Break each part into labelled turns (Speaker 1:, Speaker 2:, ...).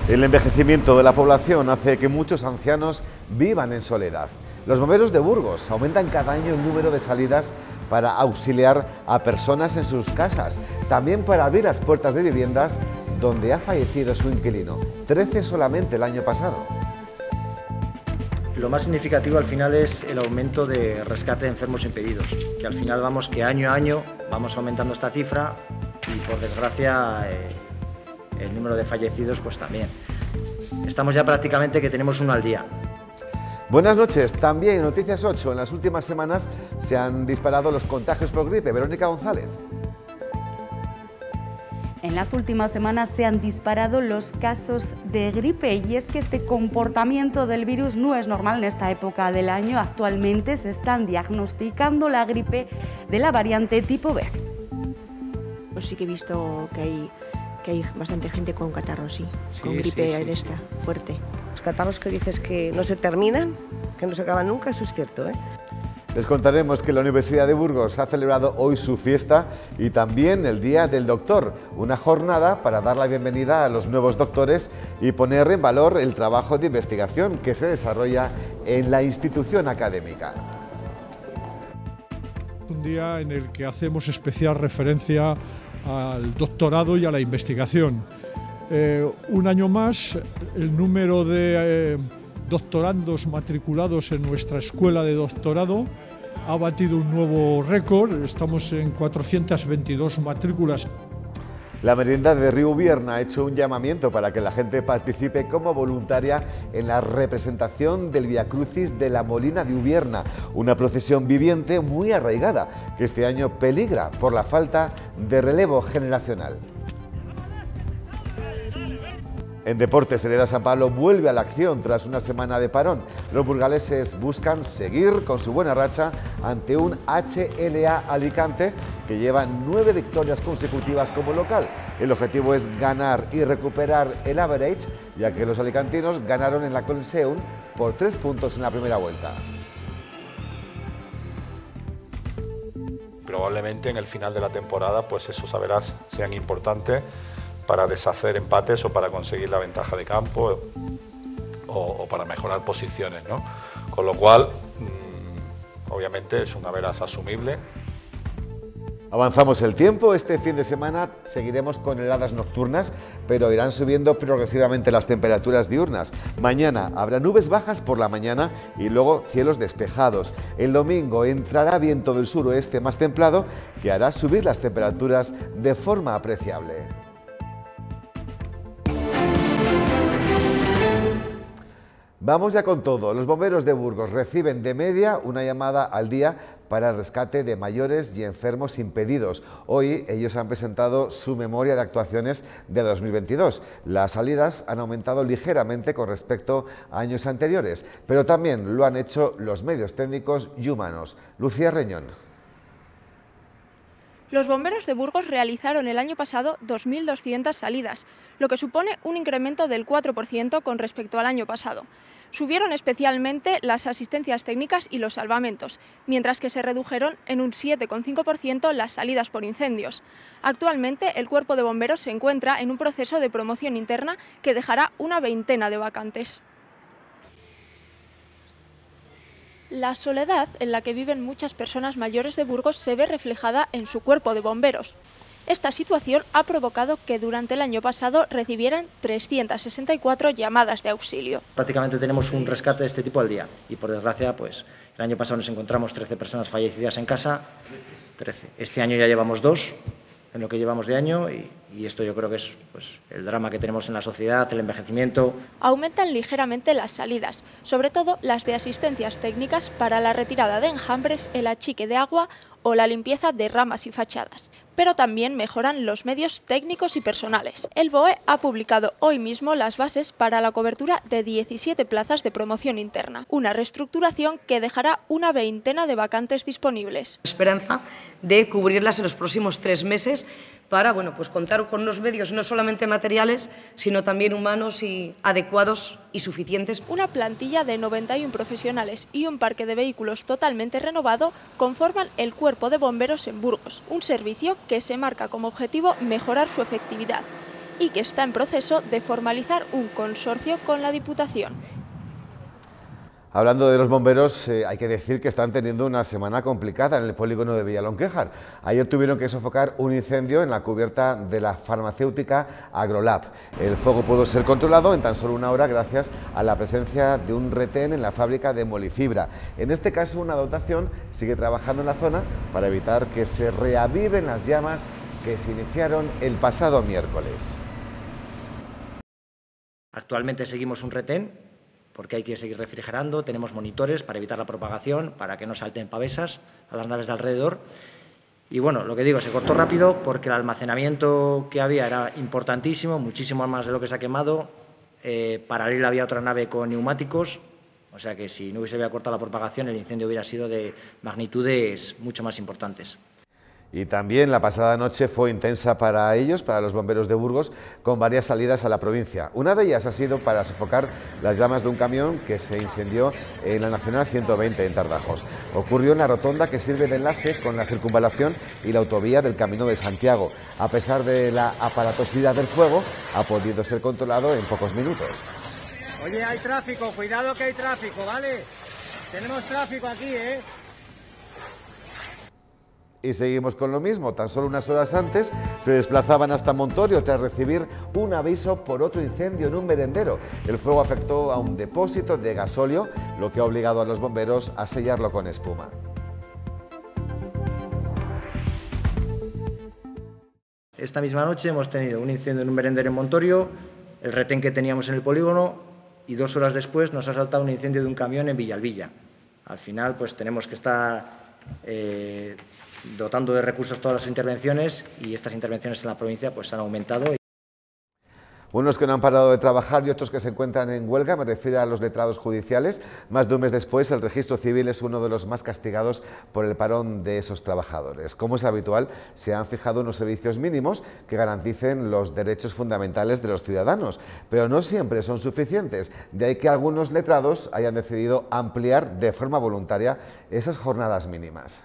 Speaker 1: El envejecimiento de la población hace que muchos ancianos vivan en soledad. Los bomberos de Burgos aumentan cada año el número de salidas para auxiliar a personas en sus casas, también para abrir las puertas de viviendas donde ha fallecido su inquilino, 13 solamente el año pasado.
Speaker 2: Lo más significativo al final es el aumento de rescate de enfermos impedidos, que al final vamos que año a año vamos aumentando esta cifra y por desgracia el número de fallecidos pues también. Estamos ya prácticamente que tenemos uno al día.
Speaker 1: Buenas noches. También en Noticias 8, en las últimas semanas se han disparado los contagios por gripe. Verónica González.
Speaker 3: En las últimas semanas se han disparado los casos de gripe y es que este comportamiento del virus no es normal en esta época del año. Actualmente se están diagnosticando la gripe de la variante tipo B.
Speaker 4: Pues sí que he visto que hay bastante gente con catarro, sí, con gripe de esta, fuerte.
Speaker 5: Los catarros que dices que no se terminan, que no se acaban nunca, eso es cierto, ¿eh?
Speaker 1: Les contaremos que la Universidad de Burgos ha celebrado hoy su fiesta y también el Día del Doctor, una jornada para dar la bienvenida a los nuevos doctores y poner en valor el trabajo de investigación que se desarrolla en la institución académica.
Speaker 6: Un día en el que hacemos especial referencia al doctorado y a la investigación. Un año más, el número de doctorandos matriculados en nuestra escuela de doctorado ha batido un nuevo récord, estamos en 422 matrículas.
Speaker 1: La Merindad de Río Ubierna ha hecho un llamamiento para que la gente participe como voluntaria en la representación del Vía Crucis de la Molina de Ubierna, una procesión viviente muy arraigada que este año peligra por la falta de relevo generacional. En deportes, el EDA San Pablo vuelve a la acción tras una semana de parón. Los burgaleses buscan seguir con su buena racha ante un HLA Alicante que lleva 9 victorias consecutivas como local. El objetivo es ganar y recuperar el average, ya que los alicantinos ganaron en la Coliseum por 3 puntos en la primera vuelta.
Speaker 7: Probablemente en el final de la temporada, pues esos average sean importantes para deshacer empates o para conseguir la ventaja de campo o para mejorar posiciones, ¿no? Con lo cual, obviamente es un average asumible.
Speaker 1: Avanzamos el tiempo, este fin de semana seguiremos con heladas nocturnas, pero irán subiendo progresivamente las temperaturas diurnas. Mañana habrá nubes bajas por la mañana y luego cielos despejados. El domingo entrará viento del suroeste más templado que hará subir las temperaturas de forma apreciable. Vamos ya con todo. Los bomberos de Burgos reciben de media una llamada al día para el rescate de mayores y enfermos impedidos. Hoy ellos han presentado su memoria de actuaciones de 2022. Las salidas han aumentado ligeramente con respecto a años anteriores, pero también lo han hecho los medios técnicos y humanos. Lucía Reñón.
Speaker 8: Los bomberos de Burgos realizaron el año pasado 2.200 salidas, lo que supone un incremento del 4% con respecto al año pasado. Subieron especialmente las asistencias técnicas y los salvamentos, mientras que se redujeron en un 7,5% las salidas por incendios. Actualmente, el Cuerpo de Bomberos se encuentra en un proceso de promoción interna que dejará una veintena de vacantes. La soledad en la que viven muchas personas mayores de Burgos se ve reflejada en su cuerpo de bomberos. Esta situación ha provocado que durante el año pasado recibieran 364 llamadas de auxilio.
Speaker 2: Prácticamente tenemos un rescate de este tipo al día y por desgracia pues el año pasado nos encontramos 13 personas fallecidas en casa, 13. Este año ya llevamos 2 en lo que llevamos de año y esto yo creo que es pues, el drama que tenemos en la sociedad, el envejecimiento.
Speaker 8: Aumentan ligeramente las salidas, sobre todo las de asistencias técnicas para la retirada de enjambres, el achique de agua o la limpieza de ramas y fachadas, pero también mejoran los medios técnicos y personales. El BOE ha publicado hoy mismo las bases para la cobertura de 17 plazas de promoción interna, una reestructuración que dejará una veintena de vacantes disponibles.
Speaker 5: Esperanza de cubrirlas en los próximos 3 meses para pues contar con unos medios no solamente materiales, sino también humanos y adecuados y suficientes.
Speaker 8: Una plantilla de 91 profesionales y un parque de vehículos totalmente renovado conforman el Cuerpo de Bomberos en Burgos, un servicio que se marca como objetivo mejorar su efectividad. y que está en proceso de formalizar un consorcio con la Diputación.
Speaker 1: Hablando de los bomberos, hay que decir que están teniendo una semana complicada en el polígono de Villalonquejar. Ayer tuvieron que sofocar un incendio en la cubierta de la farmacéutica Agrolab. El fuego pudo ser controlado en tan solo una hora gracias a la presencia de un retén en la fábrica de Molifibra. En este caso, una dotación sigue trabajando en la zona para evitar que se reaviven las llamas que se iniciaron el pasado miércoles.
Speaker 2: Actualmente seguimos un retén, porque hay que seguir refrigerando, tenemos monitores para evitar la propagación, para que no salten pavesas a las naves de alrededor. Y bueno, lo que digo, se cortó rápido porque el almacenamiento que había era importantísimo, muchísimo más de lo que se ha quemado. Paralela había otra nave con neumáticos, o sea que si no hubiese cortado la propagación, el incendio hubiera sido de magnitudes mucho más importantes.
Speaker 1: Y también la pasada noche fue intensa para ellos, para los bomberos de Burgos, con varias salidas a la provincia. Una de ellas ha sido para sofocar las llamas de un camión que se incendió en la Nacional 120 en Tardajos. Ocurrió en la rotonda que sirve de enlace con la circunvalación y la autovía del Camino de Santiago. A pesar de la aparatosidad del fuego, ha podido ser controlado en pocos minutos.
Speaker 2: Oye, hay tráfico, cuidado que hay tráfico, ¿vale? Tenemos tráfico aquí, ¿eh?
Speaker 1: Y seguimos con lo mismo, tan solo unas horas antes se desplazaban hasta Montorio tras recibir un aviso por otro incendio en un merendero. El fuego afectó a un depósito de gasóleo, lo que ha obligado a los bomberos a sellarlo con espuma.
Speaker 2: Esta misma noche hemos tenido un incendio en un merendero en Montorio, el retén que teníamos en el polígono y 2 horas después nos ha saltado un incendio de un camión en Villalbilla. Al final pues tenemos que estar dotando de recursos todas las intervenciones y estas intervenciones en la provincia pues han aumentado.
Speaker 1: Unos que no han parado de trabajar y otros que se encuentran en huelga, me refiero a los letrados judiciales. Más de un mes después, el registro civil es uno de los más castigados por el parón de esos trabajadores. Como es habitual, se han fijado unos servicios mínimos que garanticen los derechos fundamentales de los ciudadanos, pero no siempre son suficientes. De ahí que algunos letrados hayan decidido ampliar de forma voluntaria esas jornadas mínimas.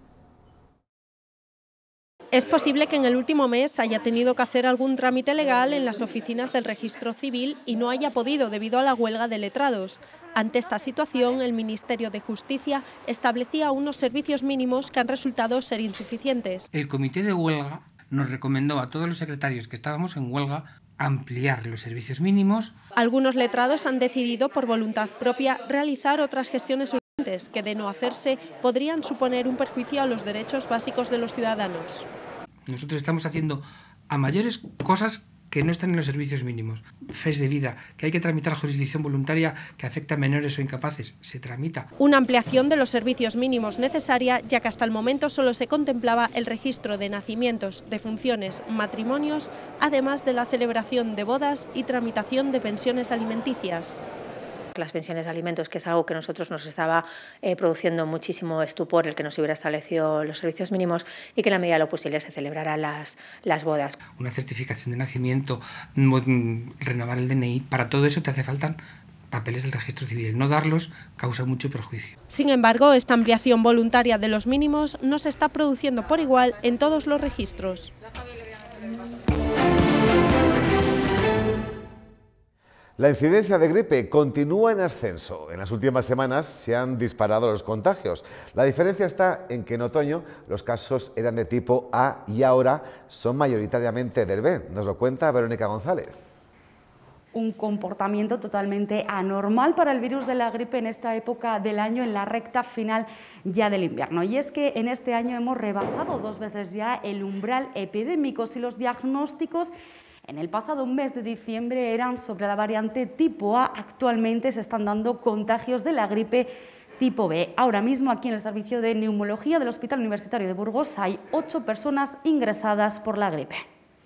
Speaker 9: Es posible que en el último mes haya tenido que hacer algún trámite legal en las oficinas del registro civil y no haya podido debido a la huelga de letrados. Ante esta situación, el Ministerio de Justicia establecía unos servicios mínimos que han resultado ser insuficientes.
Speaker 10: El comité de huelga nos recomendó a todos los secretarios que estábamos en huelga ampliar los servicios mínimos.
Speaker 9: Algunos letrados han decidido por voluntad propia realizar otras gestiones urgentes que, de no hacerse, podrían suponer un perjuicio a los derechos básicos de los ciudadanos.
Speaker 10: Nosotros estamos haciendo a mayores cosas que no están en los servicios mínimos. Fes de vida, que hay que tramitar jurisdicción voluntaria que afecta a menores o incapaces, se tramita.
Speaker 9: Una ampliación de los servicios mínimos necesaria, ya que hasta el momento solo se contemplaba el registro de nacimientos, defunciones, matrimonios, además de la celebración de bodas y tramitación de pensiones alimenticias.
Speaker 11: Las pensiones de alimentos, que es algo que a nosotros nos estaba produciendo muchísimo estupor, el que nos hubiera establecido los servicios mínimos y que en la medida de lo posible se celebrarán las bodas.
Speaker 10: Una certificación de nacimiento, renovar el DNI, para todo eso te hace falta papeles del registro civil. No darlos causa mucho perjuicio.
Speaker 9: Sin embargo, esta ampliación voluntaria de los mínimos no se está produciendo por igual en todos los registros.
Speaker 1: La incidencia de gripe continúa en ascenso. En las últimas semanas se han disparado los contagios. La diferencia está en que en otoño los casos eran de tipo A y ahora son mayoritariamente del B. Nos lo cuenta Verónica González.
Speaker 3: Un comportamiento totalmente anormal para el virus de la gripe en esta época del año, en la recta final ya del invierno. Y es que en este año hemos rebasado 2 veces ya el umbral epidémico. Si los diagnósticos en el pasado mes de diciembre eran sobre la variante tipo A, actualmente se están dando contagios de la gripe tipo B. Ahora mismo aquí en el servicio de neumología del Hospital Universitario de Burgos hay 8 personas ingresadas por la gripe.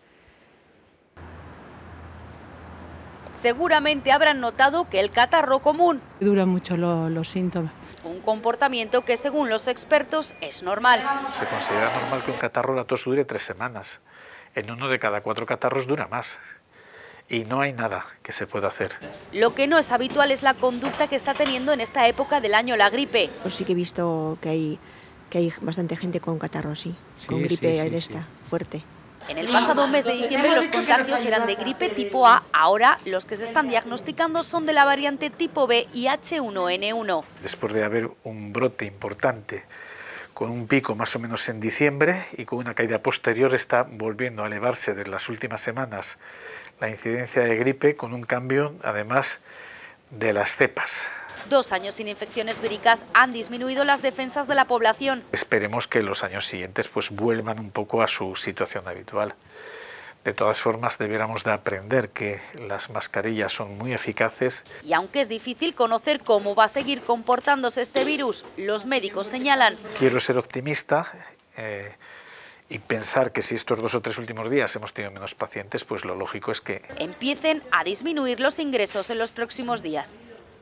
Speaker 12: Seguramente habrán notado que el catarro común
Speaker 13: dura mucho los síntomas.
Speaker 12: Un comportamiento que según los expertos es normal.
Speaker 14: Se considera normal que un catarro, la tos dure 3 semanas. En 1 de cada 4 catarros dura más. Y no hay nada que se pueda hacer.
Speaker 12: Lo que no es habitual es la conducta que está teniendo en esta época del año la gripe.
Speaker 4: Pues sí que he visto que hay bastante gente con catarro, sí con gripe fuerte.
Speaker 12: En el pasado mes de diciembre los contagios eran de gripe tipo A, ahora los que se están diagnosticando son de la variante tipo B y H1N1.
Speaker 14: Después de haber un brote importante, con un pico más o menos en diciembre y con una caída posterior, está volviendo a elevarse desde las últimas semanas la incidencia de gripe, con un cambio además de las cepas.
Speaker 12: 2 años sin infecciones víricas han disminuido las defensas de la población.
Speaker 14: Esperemos que los años siguientes pues vuelvan un poco a su situación habitual. De todas formas, debiéramos de aprender que las mascarillas son muy eficaces.
Speaker 12: Y aunque es difícil conocer cómo va a seguir comportándose este virus, los médicos señalan:
Speaker 14: quiero ser optimista y pensar que si estos 2 o 3 últimos días hemos tenido menos pacientes, pues lo lógico es que
Speaker 12: empiecen a disminuir los ingresos en los próximos días.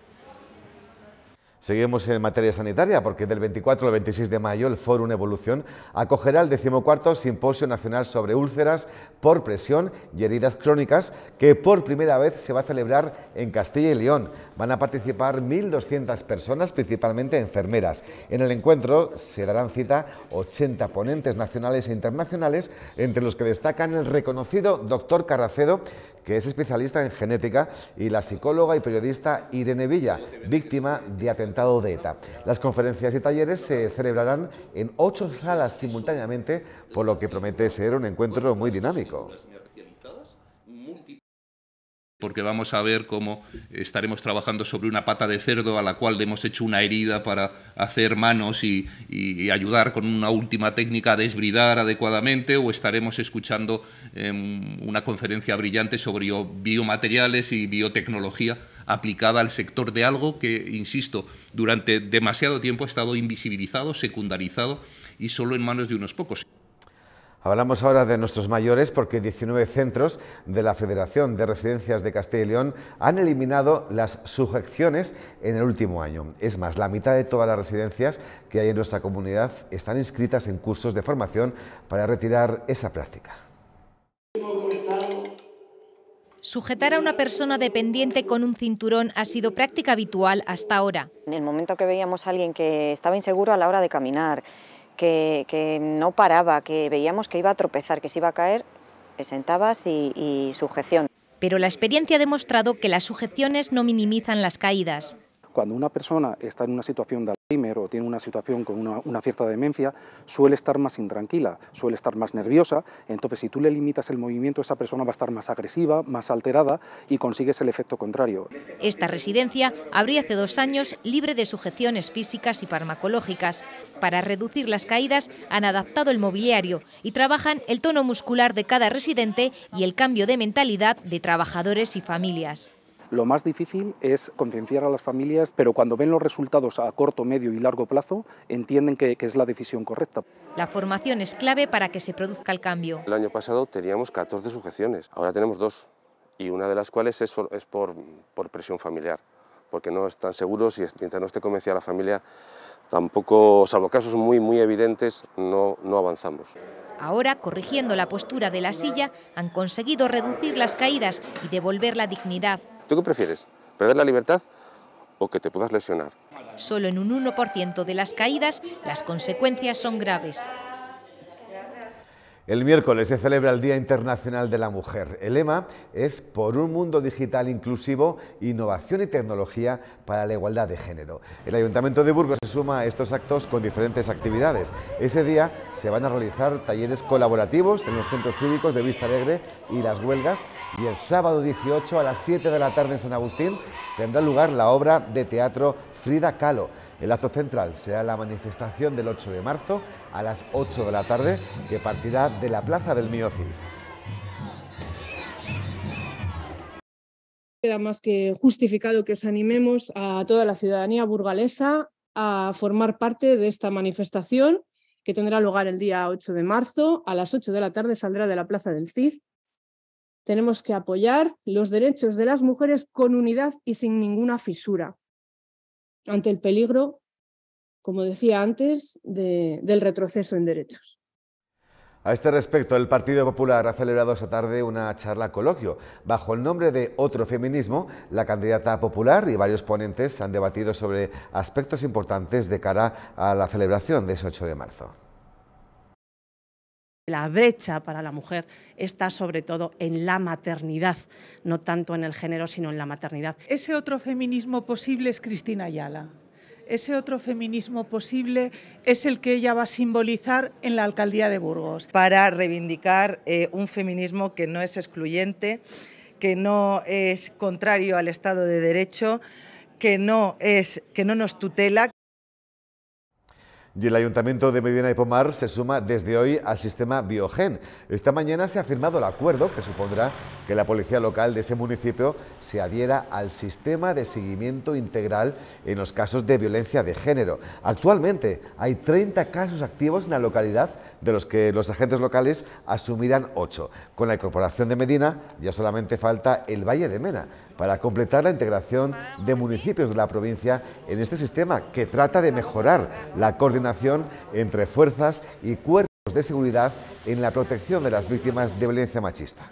Speaker 1: Seguimos en materia sanitaria porque del 24 al 26 de mayo el Fórum Evolución acogerá el 14º Simposio Nacional sobre Úlceras por Presión y Heridas Crónicas, que por primera vez se va a celebrar en Castilla y León. Van a participar 1.200 personas, principalmente enfermeras. En el encuentro se darán cita 80 ponentes nacionales e internacionales, entre los que destacan el reconocido doctor Carracedo, que es especialista en genética, y la psicóloga y periodista Irene Villa, víctima de atentado de ETA. Las conferencias y talleres se celebrarán en 8 salas simultáneamente, por lo que promete ser un encuentro muy dinámico.
Speaker 15: Porque vamos a ver cómo estaremos trabajando sobre una pata de cerdo a la cual le hemos hecho una herida para hacer manos y ayudar con una última técnica a desbridar adecuadamente, o estaremos escuchando una conferencia brillante sobre biomateriales y biotecnología aplicada al sector de algo que, insisto, durante demasiado tiempo ha estado invisibilizado, secundarizado y solo en manos de unos pocos.
Speaker 1: Hablamos ahora de nuestros mayores porque 19 centros de la Federación de Residencias de Castilla y León han eliminado las sujeciones en el último año. Es más, la mitad de todas las residencias que hay en nuestra comunidad están inscritas en cursos de formación para retirar esa práctica.
Speaker 16: Sujetar a una persona dependiente con un cinturón ha sido práctica habitual hasta ahora.
Speaker 17: En el momento que veíamos a alguien que estaba inseguro a la hora de caminar, que no paraba, que veíamos que iba a tropezar, que se iba a caer, te sentabas y sujeción.
Speaker 16: Pero la experiencia ha demostrado que las sujeciones no minimizan las caídas.
Speaker 18: Cuando una persona está en una situación de Alzheimer o tiene una situación con una cierta demencia, suele estar más intranquila, suele estar más nerviosa. Entonces, si tú le limitas el movimiento, esa persona va a estar más agresiva, más alterada y consigues el efecto contrario.
Speaker 16: Esta residencia abrió hace 2 años libre de sujeciones físicas y farmacológicas. Para reducir las caídas han adaptado el mobiliario y trabajan el tono muscular de cada residente y el cambio de mentalidad de trabajadores y familias.
Speaker 18: Lo más difícil es concienciar a las familias, pero cuando ven los resultados a corto, medio y largo plazo, entienden que es la decisión correcta.
Speaker 16: La formación es clave para que se produzca el cambio.
Speaker 19: El año pasado teníamos 14 sujeciones, ahora tenemos 2, y una de las cuales es por presión familiar, porque no están seguros y mientras no esté convencida la familia, tampoco, salvo casos muy evidentes, no avanzamos.
Speaker 16: Ahora, corrigiendo la postura de la silla, han conseguido reducir las caídas y devolver la dignidad.
Speaker 19: ¿Tú qué prefieres? ¿Perder la libertad o que te puedas lesionar?
Speaker 16: Solo en un 1% de las caídas las consecuencias son graves.
Speaker 1: El miércoles se celebra el Día Internacional de la Mujer. El lema es por un mundo digital inclusivo, innovación y tecnología para la igualdad de género. El Ayuntamiento de Burgos se suma a estos actos con diferentes actividades. Ese día se van a realizar talleres colaborativos en los centros cívicos de Vistalegre y Las Huelgas, y el sábado 18 a las 7 de la tarde en San Agustín tendrá lugar la obra de teatro Frida Kahlo. El acto central será la manifestación del 8 de marzo a las 8 de la tarde, que partirá de la Plaza del Mío Cid.
Speaker 20: Queda más que justificado que os animemos a toda la ciudadanía burgalesa a formar parte de esta manifestación, que tendrá lugar el día 8 de marzo. A las 8 de la tarde saldrá de la Plaza del Cid. Tenemos que apoyar los derechos de las mujeres con unidad y sin ninguna fisura, ante el peligro, como decía antes, del retroceso en derechos.
Speaker 1: A este respecto, el Partido Popular ha celebrado esta tarde una charla coloquio. Bajo el nombre de Otro Feminismo, la candidata popular y varios ponentes han debatido sobre aspectos importantes de cara a la celebración de ese 8 de marzo.
Speaker 21: La brecha para la mujer está sobre todo en la maternidad, no tanto en el género, sino en la maternidad.
Speaker 22: Ese otro feminismo posible es Cristina Ayala. Ese otro feminismo posible es el que ella va a simbolizar en la alcaldía de Burgos.
Speaker 23: Para reivindicar un feminismo que no es excluyente, que no es contrario al Estado de Derecho, que no nos tutela.
Speaker 1: Y el Ayuntamiento de Medina de Pomar se suma desde hoy al sistema Biogen. Esta mañana se ha firmado el acuerdo que supondrá que la policía local de ese municipio se adhiera al sistema de seguimiento integral en los casos de violencia de género. Actualmente hay 30 casos activos en la localidad, de los que los agentes locales asumirán 8. Con la incorporación de Medina ya solamente falta el Valle de Mena para completar la integración de municipios de la provincia en este sistema que trata de mejorar la coordinación entre fuerzas y cuerpos de seguridad en la protección de las víctimas de violencia machista.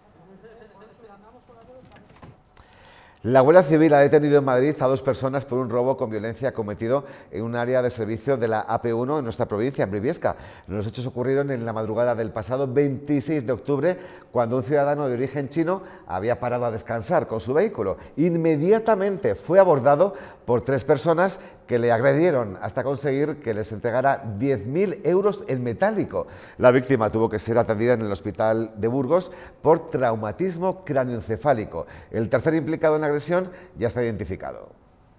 Speaker 1: La Guardia Civil ha detenido en Madrid a 2 personas por un robo con violencia cometido en un área de servicio de la AP1 en nuestra provincia, en Briviesca. Los hechos ocurrieron en la madrugada del pasado 26 de octubre, cuando un ciudadano de origen chino había parado a descansar con su vehículo. Inmediatamente fue abordado por 3 personas que le agredieron hasta conseguir que les entregara 10.000 euros en metálico. La víctima tuvo que ser atendida en el hospital de Burgos por traumatismo cráneoencefálico. El tercer implicado en la agresión ya está identificado.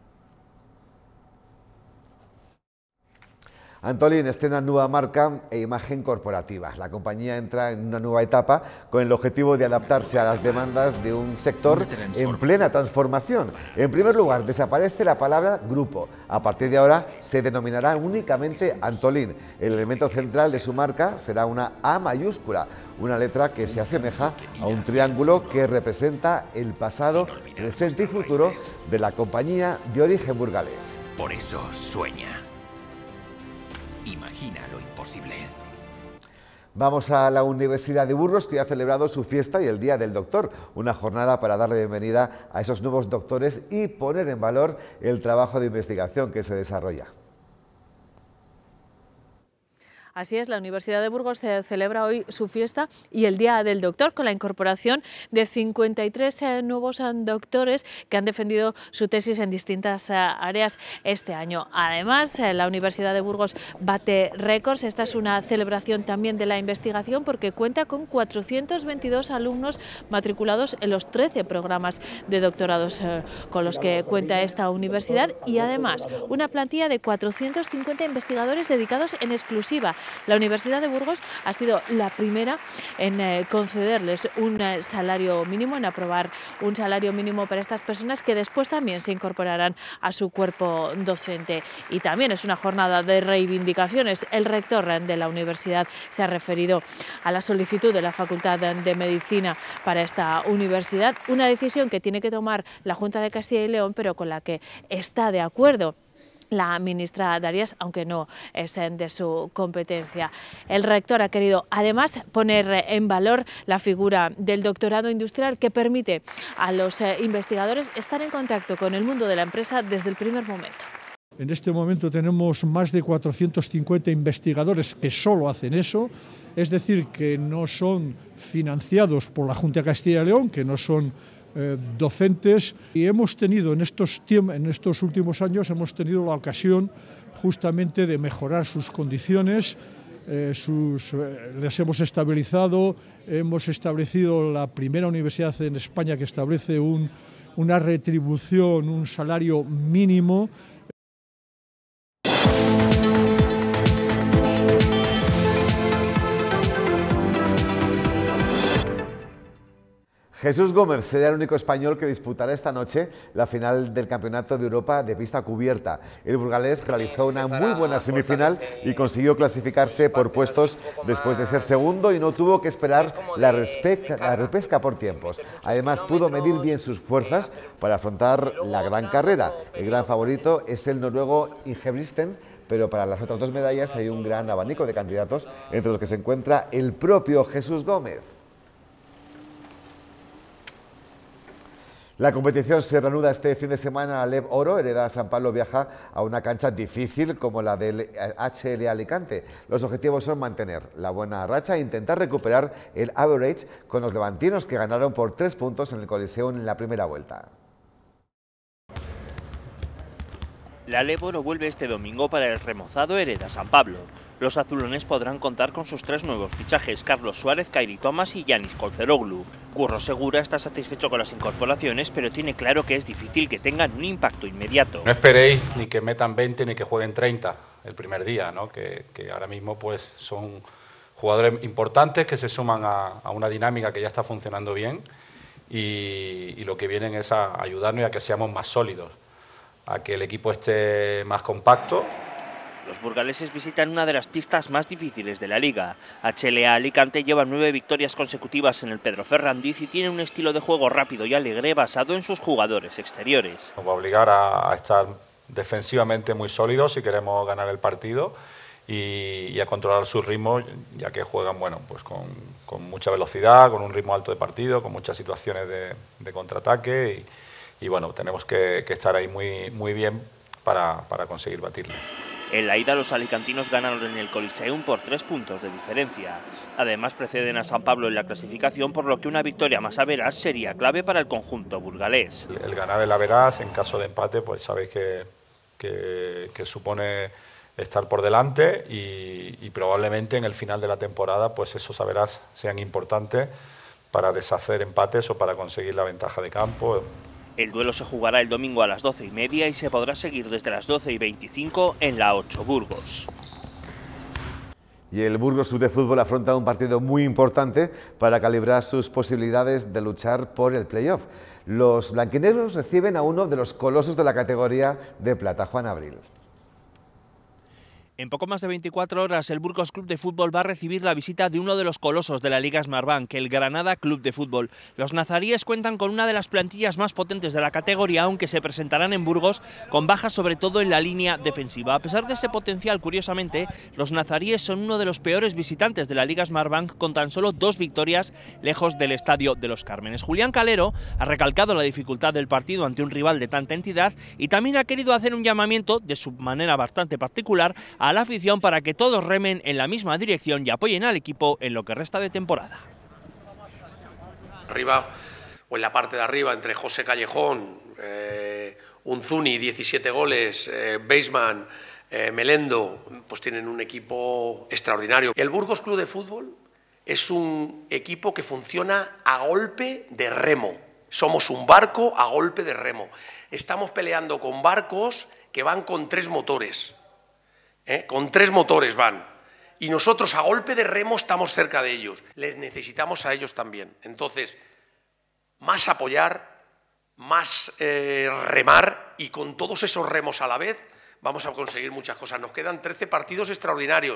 Speaker 1: Antolín estrena nueva marca e imagen corporativa. La compañía entra en una nueva etapa con el objetivo de adaptarse a las demandas de un sector en plena transformación. En primer lugar, desaparece la palabra grupo. A partir de ahora se denominará únicamente Antolín. El elemento central de su marca será una A mayúscula, una letra que se asemeja a un triángulo que representa el pasado, presente y futuro de la compañía de origen burgalés.
Speaker 24: Por eso sueña. Imagina lo imposible.
Speaker 1: Vamos a la Universidad de Burgos, que ha celebrado su fiesta y el Día del Doctor, una jornada para darle bienvenida a esos nuevos doctores y poner en valor el trabajo de investigación que se desarrolla.
Speaker 25: Así es, la Universidad de Burgos celebra hoy su fiesta y el Día del Doctor, con la incorporación de 53 nuevos doctores que han defendido su tesis en distintas áreas este año. Además, la Universidad de Burgos bate récords. Esta es una celebración también de la investigación porque cuenta con 422 alumnos matriculados en los 13 programas de doctorados con los que cuenta esta universidad, y además una plantilla de 450 investigadores dedicados en exclusiva. La Universidad de Burgos ha sido la primera en concederles un salario mínimo, en aprobar un salario mínimo para estas personas, que después también se incorporarán a su cuerpo docente. Y también es una jornada de reivindicaciones. El rector de la universidad se ha referido a la solicitud de la Facultad de Medicina para esta universidad, una decisión que tiene que tomar la Junta de Castilla y León, pero con la que está de acuerdo la ministra Darias, aunque no es de su competencia. El rector ha querido además poner en valor la figura del doctorado industrial, que permite a los investigadores estar en contacto con el mundo de la empresa desde el primer momento.
Speaker 6: En este momento tenemos más de 450 investigadores que solo hacen eso, es decir, que no son financiados por la Junta de Castilla y León, que no son docentes, y hemos tenido en estos últimos años la ocasión justamente de mejorar sus condiciones, les hemos estabilizado, hemos establecido la primera universidad en España que establece una retribución, un salario mínimo.
Speaker 1: Jesús Gómez será el único español que disputará esta noche la final del Campeonato de Europa de pista cubierta. El burgalés realizó una muy buena semifinal y consiguió clasificarse por puestos después de ser segundo, y no tuvo que esperar la repesca por tiempos. Además, pudo medir bien sus fuerzas para afrontar la gran carrera. El gran favorito es el noruego Ingebrigtsen, pero para las otras 2 medallas hay un gran abanico de candidatos, entre los que se encuentra el propio Jesús Gómez. La competición se reanuda este fin de semana. Alep Oro, Hereda San Pablo, viaja a una cancha difícil como la del HL Alicante. Los objetivos son mantener la buena racha e intentar recuperar el average con los levantinos, que ganaron por 3 puntos en el Coliseum en la primera vuelta.
Speaker 2: La Alep Oro vuelve este domingo para el remozado Hereda San Pablo. Los azulones podrán contar con sus 3 nuevos fichajes: Carlos Suárez, Kairi Thomas y Yanis Kolceroglu. Curro Segura está satisfecho con las incorporaciones, pero tiene claro que es difícil que tengan un impacto inmediato.
Speaker 5: No esperéis ni que metan 20 ni que jueguen 30 el primer día, ¿no? que ahora mismo pues son jugadores importantes que se suman a una dinámica que ya está funcionando bien y lo que vienen es a ayudarnos y a que seamos más sólidos, a que el equipo esté más compacto.
Speaker 2: Los burgaleses visitan una de las pistas más difíciles de la liga. HLA Alicante lleva 9 victorias consecutivas en el Pedro Ferrandiz y tiene un estilo de juego rápido y alegre basado en sus jugadores exteriores.
Speaker 5: Nos va a obligar a estar defensivamente muy sólidos si queremos ganar el partido y a controlar su ritmo, ya que juegan pues con mucha velocidad, con un ritmo alto de partido, con muchas situaciones de contraataque y bueno, tenemos que estar ahí muy bien para conseguir batirles.
Speaker 2: En la ida los alicantinos ganaron en el Coliseum por 3 puntos de diferencia. Además preceden a San Pablo en la clasificación, por lo que una victoria más averás sería clave para el conjunto burgalés.
Speaker 5: El ganar el averás en caso de empate, pues sabéis que supone estar por delante y probablemente en el final de la temporada pues esos averás sean importantes para deshacer empates o para conseguir la ventaja de campo.
Speaker 2: El duelo se jugará el domingo a las 12:30 y se podrá seguir desde las 12:25 en la 8 Burgos.
Speaker 1: Y el Burgos Club de Fútbol afronta un partido muy importante para calibrar sus posibilidades de luchar por el playoff. Los blanquinegros reciben a uno de los colosos de la categoría de plata, Juan Abril.
Speaker 2: En poco más de 24 horas, el Burgos Club de Fútbol va a recibir la visita de uno de los colosos de la Liga Smartbank, el Granada Club de Fútbol. Los nazaríes cuentan con una de las plantillas más potentes de la categoría, aunque se presentarán en Burgos con bajas sobre todo en la línea defensiva. A pesar de ese potencial, curiosamente, los nazaríes son uno de los peores visitantes de la Liga Smartbank, con tan solo 2 victorias lejos del Estadio de los Cármenes. Julián Calero ha recalcado la dificultad del partido ante un rival de tanta entidad y también ha querido hacer un llamamiento, de su manera bastante particular, a la afición para que todos remen en la misma dirección y apoyen al equipo en lo que resta de temporada.
Speaker 7: Arriba, o en la parte de arriba, entre José Callejón, Unzuni, 17 goles, Beisman, Melendo, pues tienen un equipo extraordinario. El Burgos Club de Fútbol es un equipo que funciona a golpe de remo. Somos un barco a golpe de remo. Estamos peleando con barcos que van con 3 motores. Con 3 motores van. Y nosotros a golpe de remo estamos cerca de ellos. Les necesitamos a ellos también. Entonces, más apoyar, más remar, y con todos esos remos a la vez vamos a conseguir muchas cosas. Nos quedan 13 partidos extraordinarios.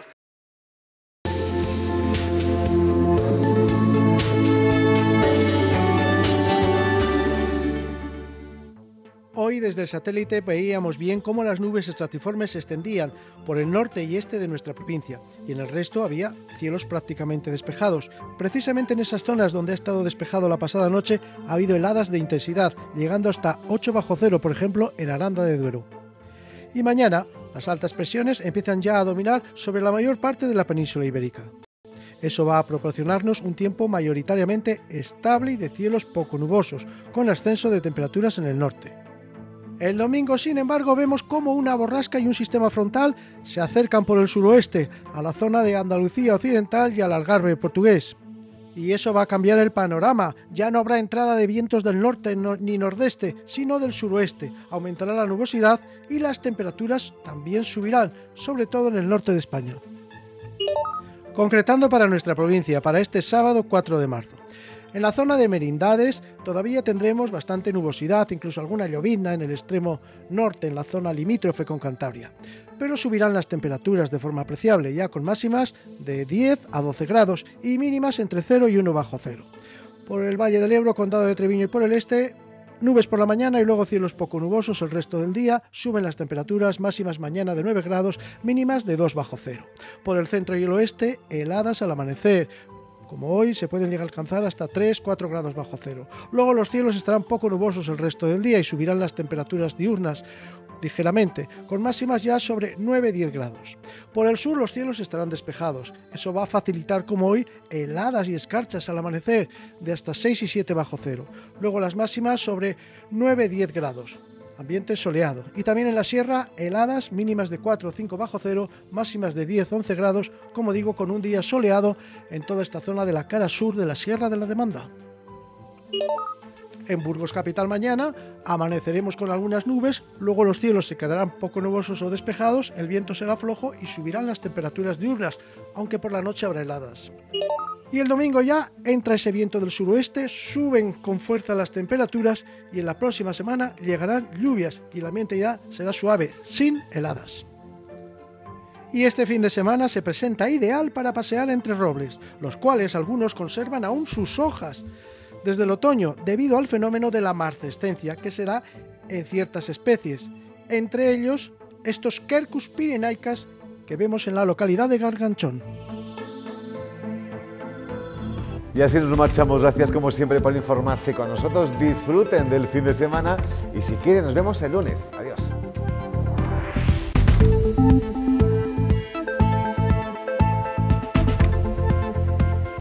Speaker 8: Hoy desde el satélite veíamos bien cómo las nubes estratiformes se extendían por el norte y este de nuestra provincia, y en el resto había cielos prácticamente despejados. Precisamente en esas zonas donde ha estado despejado la pasada noche ha habido heladas de intensidad, llegando hasta 8 bajo cero, por ejemplo, en Aranda de Duero. Y mañana las altas presiones empiezan ya a dominar sobre la mayor parte de la península ibérica. Eso va a proporcionarnos un tiempo mayoritariamente estable y de cielos poco nubosos, con ascenso de temperaturas en el norte. El domingo, sin embargo, vemos cómo una borrasca y un sistema frontal se acercan por el suroeste, a la zona de Andalucía Occidental y al Algarve portugués. Y eso va a cambiar el panorama. Ya no habrá entrada de vientos del norte ni nordeste, sino del suroeste. Aumentará la nubosidad y las temperaturas también subirán, sobre todo en el norte de España. Concretando para nuestra provincia, para este sábado 4 de marzo. En la zona de Merindades todavía tendremos bastante nubosidad, incluso alguna llovizna en el extremo norte, en la zona limítrofe con Cantabria. Pero subirán las temperaturas de forma apreciable, ya con máximas de 10 a 12 grados y mínimas entre 0 y 1 bajo cero. Por el Valle del Ebro, Condado de Treviño y por el este, nubes por la mañana y luego cielos poco nubosos el resto del día. Suben las temperaturas, máximas mañana de 9 grados, mínimas de 2 bajo cero. Por el centro y el oeste, heladas al amanecer. Como hoy, se pueden llegar a alcanzar hasta 3-4 grados bajo cero. Luego los cielos estarán poco nubosos el resto del día y subirán las temperaturas diurnas ligeramente, con máximas ya sobre 9-10 grados. Por el sur los cielos estarán despejados. Eso va a facilitar, como hoy, heladas y escarchas al amanecer de hasta 6 y 7 bajo cero. Luego las máximas sobre 9-10 grados. Ambiente soleado. Y también en la sierra, heladas mínimas de 4 o 5 bajo cero, máximas de 10-11 grados, como digo, con un día soleado en toda esta zona de la cara sur de la Sierra de la Demanda. En Burgos capital mañana amaneceremos con algunas nubes, luego los cielos se quedarán poco nubosos o despejados, el viento será flojo y subirán las temperaturas diurnas, aunque por la noche habrá heladas. Y el domingo ya entra ese viento del suroeste, suben con fuerza las temperaturas y en la próxima semana llegarán lluvias y el ambiente ya será suave, sin heladas. Y este fin de semana se presenta ideal para pasear entre robles, los cuales algunos conservan aún sus hojas desde el otoño, debido al fenómeno de la marcescencia que se da en ciertas especies, entre ellos estos Quercus pirenaicas que vemos en la localidad de Garganchón.
Speaker 1: Y así nos marchamos. Gracias como siempre por informarse con nosotros. Disfruten del fin de semana y si quieren nos vemos el lunes. Adiós.